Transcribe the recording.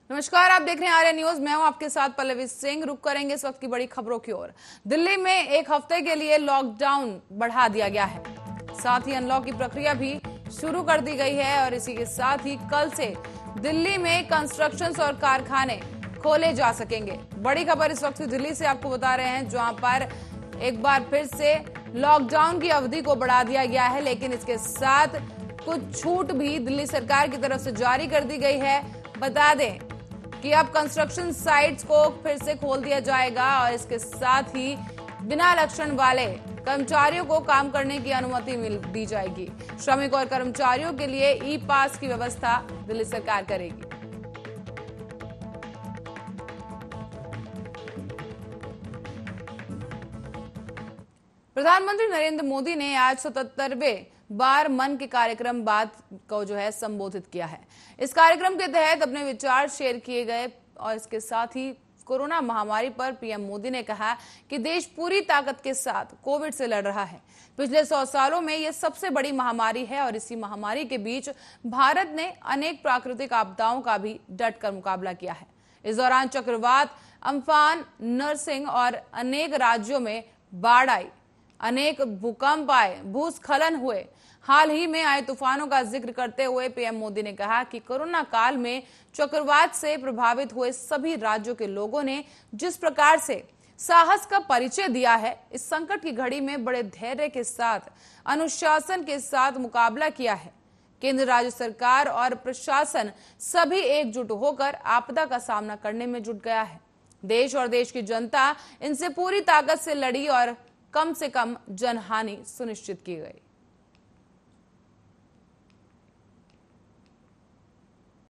नमस्कार, आप देख रहे हैं आर्या न्यूज। मैं हूं आपके साथ पल्लवी सिंह। रुक करेंगे इस वक्त की बड़ी खबरों की ओर। दिल्ली में एक हफ्ते के लिए लॉकडाउन बढ़ा दिया गया है। साथ ही अनलॉक की प्रक्रिया भी शुरू कर दी गई है और इसी के साथ ही कल से दिल्ली में कंस्ट्रक्शंस और कारखाने खोले जा सकेंगे। बड़ी खबर इस वक्त दिल्ली से आपको बता रहे हैं, जहां पर एक बार फिर से लॉकडाउन की अवधि को बढ़ा दिया गया है, लेकिन इसके साथ कुछ छूट भी दिल्ली सरकार की तरफ से जारी कर दी गई है। बता दें कि अब कंस्ट्रक्शन साइट्स को फिर से खोल दिया जाएगा और इसके साथ ही बिना लक्षण वाले कर्मचारियों को काम करने की अनुमति दी जाएगी। श्रमिक और कर्मचारियों के लिए ई पास की व्यवस्था दिल्ली सरकार करेगी। प्रधानमंत्री नरेंद्र मोदी ने आज 77वें बार मन के कार्यक्रम बात को संबोधित किया है। इस कार्यक्रम के तहत अपने विचार शेयर किए गए और इसके साथ ही कोरोना महामारी पर पीएम मोदी ने कहा कि देश पूरी ताकत के साथ कोविड से लड़ रहा है। पिछले 100 सालों में यह सबसे बड़ी महामारी है और इसी महामारी के बीच भारत ने अनेक प्राकृतिक आपदाओं का भी डट कर मुकाबला किया है। इस दौरान चक्रवात अम्फान, नरसिंह और अनेक राज्यों में बाढ़ आई, अनेक भूकंप आए, भूस्खलन हुए। हाल ही में आए तूफानों का जिक्र करते हुए पीएम मोदी ने कहा कि कोरोना काल में चक्रवात से प्रभावित हुए सभी राज्यों के लोगों ने जिस प्रकार से साहस का परिचय दिया है, इस संकट की घड़ी में बड़े धैर्य के साथ, अनुशासन के साथ मुकाबला किया है। केंद्र, राज्य सरकार और प्रशासन सभी एकजुट होकर आपदा का सामना करने में जुट गया है। देश और देश की जनता इनसे पूरी ताकत से लड़ी और कम से कम जनहानि सुनिश्चित की गई।